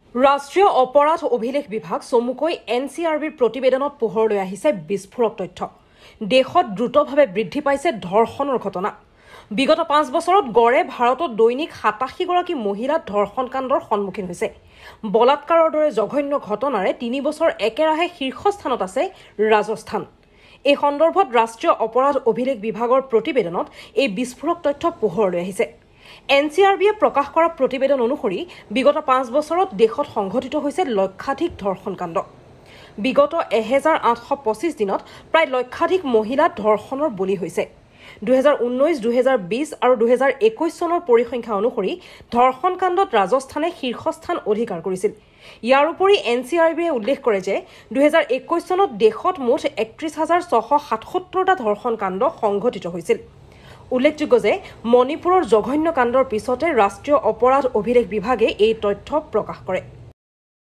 ৰাষ্ট্ৰীয় অপৰাধ অভিলেখ বিভাগ চমুকৈ NCRBৰ প্ৰতিবেদনত পোহৰলৈ আহিছে বিস্ফোৰক তথ্য। দেশত দ্ৰুতভাৱে বৃদ্ধি পাইছে ধৰ্ষণৰ ঘটনা। বিগত 5 বছৰত গড়ে ভাৰতত দৈনিক 87 গৰাকী মহিলা ধৰ্ষণ কাণ্ডৰ সন্মুখীন হৈছে। বলাৎকাৰৰ দৰে জঘন্য ঘটনাৰে 3 বছৰ একেৰাহে শীৰ্ষস্থানত আছে ৰাজস্থান। এই সন্দৰ্ভত ৰাষ্ট্ৰীয় অপৰাধ অভিলেখ বিভাগৰ প্ৰতিবেদনত এই বিস্ফোৰক তথ্য পোহৰলৈ আহিছে। NCRBয়ে প্ৰকাশ কৰা প্ৰতিবেদন অনুসৰি বিগত 5 বছৰত দেশত সংঘটিত হৈছে লক্ষাধিক ধৰ্ষণ কাণ্ড। বিগত 1825 দিনত প্ৰায় লক্ষাধিক মহিলা ধৰ্ষণৰ বলি হৈছে। 2019, 2020 আৰু 2021 চনৰ পৰিসংখ্যা অনুসৰি ধৰ্ষণ কাণ্ডত ৰাজস্থানে শীৰ্ষস্থান অধিকাৰ কৰিছিল। ইয়াৰ উপৰি NCRBয়ে উল্লেখ কৰে যে 2021 চনত দেশত মুঠ 31,677টা ধৰ্ষণ কাণ্ড সংঘটিত হৈছিল। উল্লেখযোগ্য যে মণিপুৰৰ জঘন্য কাণ্ডৰ পিছতে ৰাষ্ট্ৰীয় অপৰাধ অভিলেখ বিভাগে এই তথ্য প্ৰকাশ কৰে।